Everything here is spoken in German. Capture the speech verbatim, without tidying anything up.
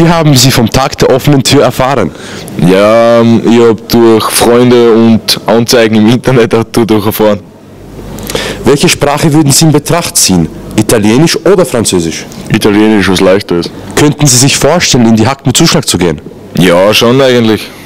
Wie haben Sie vom Tag der offenen Tür erfahren? Ja, ich habe durch Freunde und Anzeigen im Internet dadurch erfahren. Welche Sprache würden Sie in Betracht ziehen? Italienisch oder Französisch? Italienisch, was leichter ist. Könnten Sie sich vorstellen, in die Hack mit Zuschlag zu gehen? Ja, schon eigentlich.